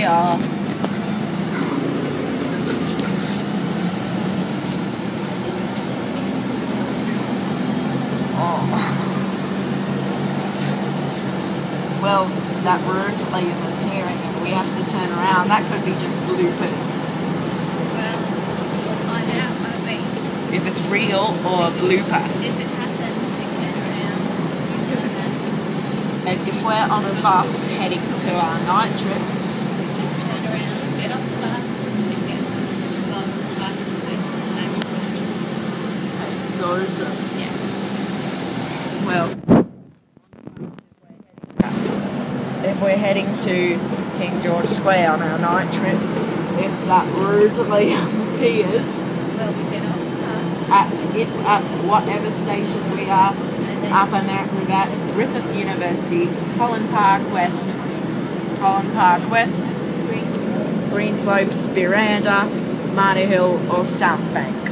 Square. Well, that road leave appearing and we have to turn around. That could be just bloopers. Well, we'll find out, won't we? If it's real or a blooper. If it happens, we turn around. You know that. And if we're on a bus heading to our night trip, Just turn around, get off the bus, and get on the bus and take us back. so Yeah. well, if we're heading to King George Square on our night trip, if that rudely appears Well, we get off the bus. at whatever station we are, And then up and out with that, Griffith University, Holland Park West, Greenslopes, Buranda, Marty Hill or South Bank.